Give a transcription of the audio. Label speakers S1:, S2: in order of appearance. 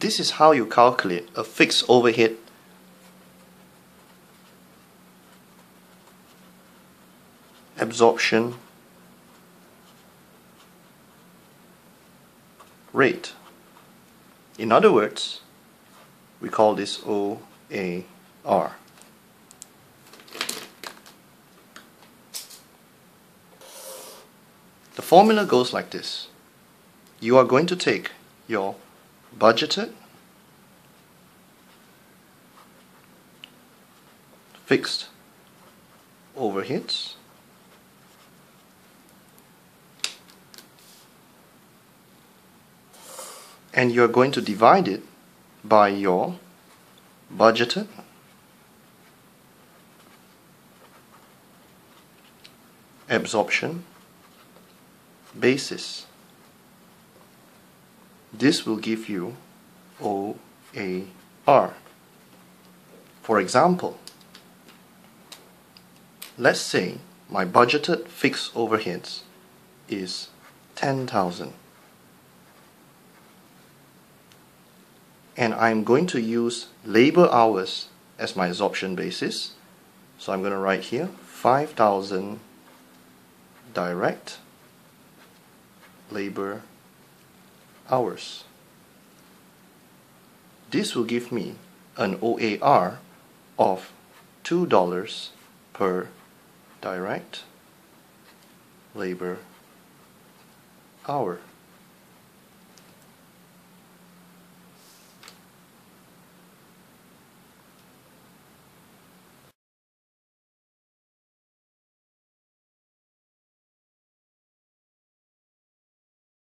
S1: This is how you calculate a fixed overhead absorption rate. In other words, we call this OAR. The formula goes like this. You are going to take your budgeted fixed overheads and you are going to divide it by your budgeted absorption basis. This will give you OAR. For example, let's say my budgeted fixed overheads is 10,000 and I'm going to use labor hours as my absorption basis. So I'm going to write here 5,000 direct labor hours. This will give me an OAR of $2 per direct labor hour.